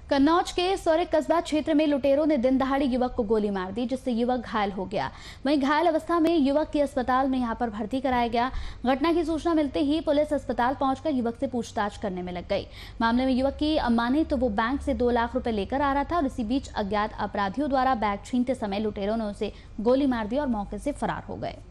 कन्नौज के सौरिक कस्बा क्षेत्र में लुटेरों ने दिन दहाड़े युवक को गोली मार दी, जिससे युवक घायल हो गया। वहीं घायल अवस्था में युवक की अस्पताल में यहां पर भर्ती कराया गया। घटना की सूचना मिलते ही पुलिस अस्पताल पहुंचकर युवक से पूछताछ करने में लग गई। मामले में युवक की माने तो वो बैंक से 2 लाख रुपए लेकर आ रहा था और इसी बीच अज्ञात अपराधियों द्वारा बैग छीनते समय लुटेरों ने उसे गोली मार दी और मौके से फरार हो गए।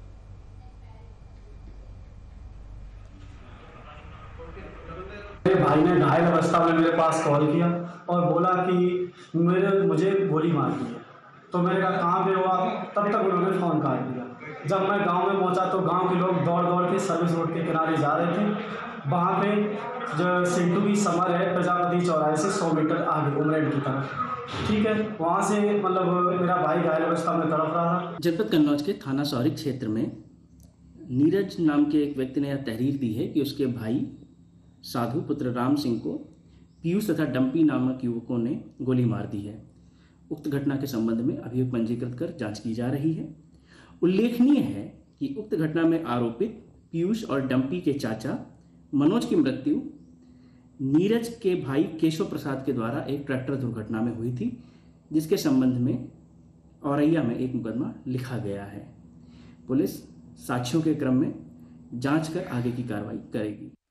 मेरे भाई ने घायल अवस्था में मेरे पास कॉल किया और बोला कि मुझे गोली मार दी है। तो मैंने कहा कहाँ पे हुआ, तब तक उन्होंने फ़ोन काट दिया। जब मैं गांव में पहुंचा तो गांव के लोग दौड़ दौड़ के सर्विस रोड के किनारे जा रहे थे। वहाँ पे जो सिंटू की समर है प्रजापति चौराहे से 100 मीटर आगे उमरेड की तरफ, ठीक है, वहाँ से मतलब मेरा भाई घायल अवस्था में तड़प रहा था। जनपद कन्नौज के थाना सौरिक क्षेत्र में नीरज नाम के एक व्यक्ति ने यह तहरीर दी है कि उसके भाई साधु पुत्र राम सिंह को पीयूष तथा डंपी नामक युवकों ने गोली मार दी है। उक्त घटना के संबंध में अभियोग पंजीकृत कर जांच की जा रही है। उल्लेखनीय है कि उक्त घटना में आरोपित पीयूष और डंपी के चाचा मनोज की मृत्यु नीरज के भाई केशव प्रसाद के द्वारा एक ट्रैक्टर दुर्घटना में हुई थी, जिसके संबंध में औरैया में एक मुकदमा लिखा गया है। पुलिस साक्ष्यों के क्रम में जांच कर आगे की कार्रवाई करेगी।